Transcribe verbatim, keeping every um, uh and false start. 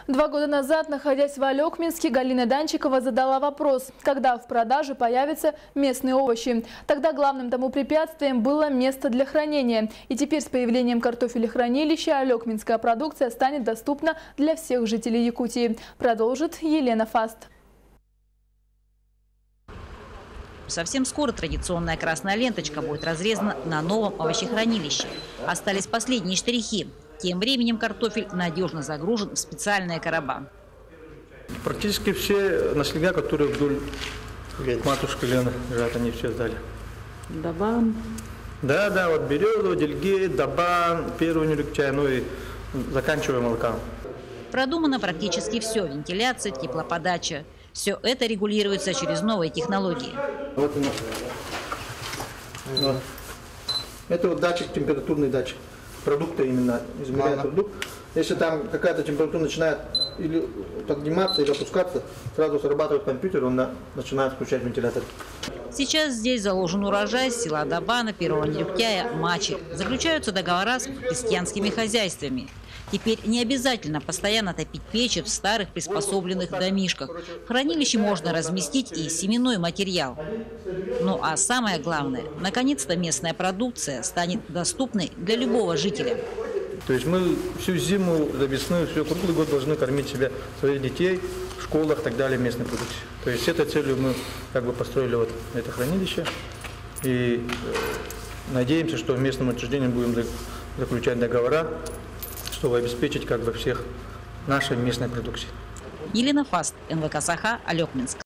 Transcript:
Два года назад, находясь в Алекминске, Галина Данчикова задала вопрос, когда в продаже появятся местные овощи. Тогда главным тому препятствием было место для хранения. И теперь с появлением картофелехранилища алекминская продукция станет доступна для всех жителей Якутии. Продолжит Елена Фаст. Совсем скоро традиционная красная ленточка будет разрезана на новом овощехранилище. Остались последние штрихи. Тем временем картофель надежно загружен в специальные короба. Практически все наслега, которые вдоль матушки Лены лежат, они все сдали. Дабан. Да, да, вот береза, дельги, дабан, первую нюрикчай, ну и заканчивая молоком. Продумано практически все: вентиляция, теплоподача. Все это регулируется через новые технологии. Вот у нас. Вот. Это вот датчик, температурный датчик. Продукта именно, измеряет продукт. Если там какая-то температура начинает или подниматься, или опускаться, сразу срабатывает компьютер, он на, начинает включать вентилятор. Сейчас здесь заложен урожай с села Дабана, Первого Нерюктяя, Мачи. Заключаются договора с крестьянскими хозяйствами. Теперь не обязательно постоянно топить печи в старых приспособленных домишках. В хранилище можно разместить и семенной материал. Ну а самое главное, наконец-то местная продукция станет доступной для любого жителя. То есть мы всю зиму до весны, все круглый год должны кормить себя, своих детей в школах и так далее местной продукцией. То есть с этой целью мы как бы построили вот это хранилище и э, надеемся, что местным учреждениям будем заключать договора, чтобы обеспечить как бы всех нашей местной продукцией. Елена Фаст, эн вэ ка Саха, Алекминск.